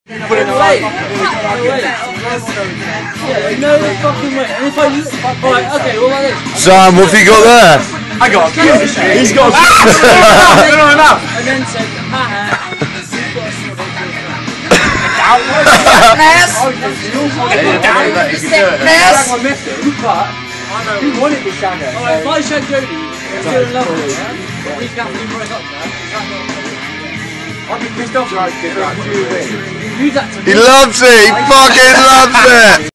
Put it away. No fucking way. And if I use alright, okay, what about this? Sam, what have you got there? I got a kiss. He's got a kiss. No, enough. And then said, haha. He wanted to shag her. Alright, if I shag Jodie, I'm still in love with her. He's going to break up there. I'd be pissed off. Use that to He loves it, he fucking loves it!